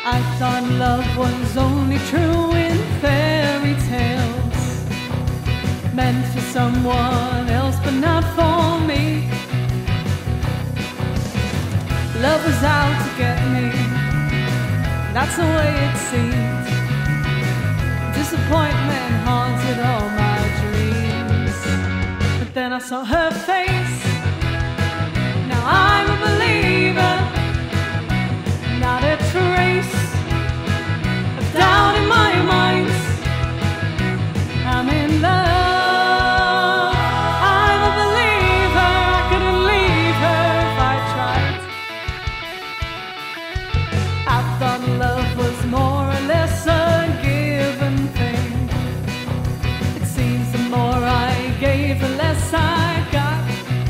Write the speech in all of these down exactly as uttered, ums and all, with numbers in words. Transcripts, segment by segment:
I thought love was only true in fairy tales, meant for someone else but not for me. Love was out to get me, that's the way it seemed. Disappointment haunted all my dreams. But then I saw her face, now I'm a believer. Not a trace of doubt in my mind, I'm in love. I'm a believer, I couldn't leave her if I tried. I thought love was more or less a given thing. It seems the more I gave, the less I got.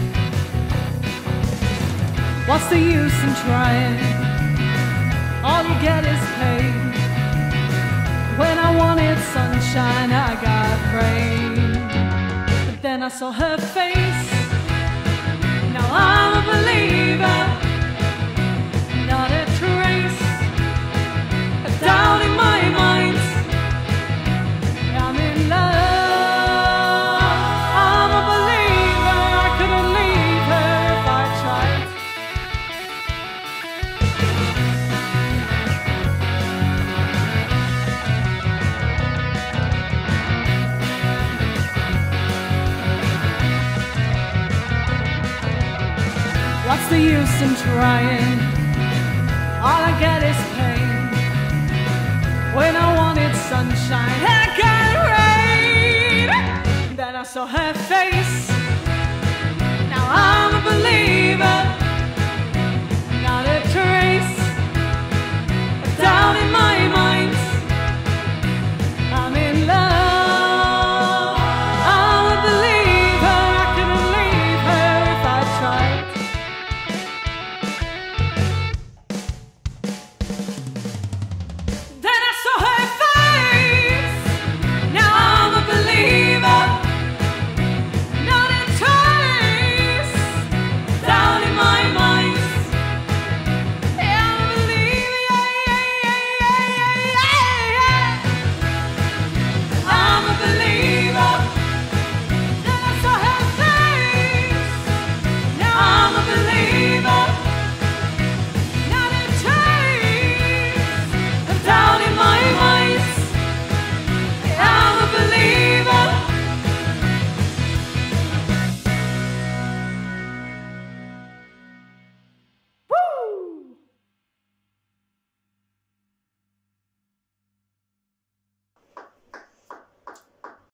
What's the use in trying? All you get is pain. When I wanted sunshine, I got rain. But then I saw her face, now I'm a believer. Not a trace of doubt in my mind, I'm in love. I'm a believer, I couldn't leave her if I tried. What's the use in trying? All I get is pain. When I wanted sunshine, I got rain. Then I saw her face,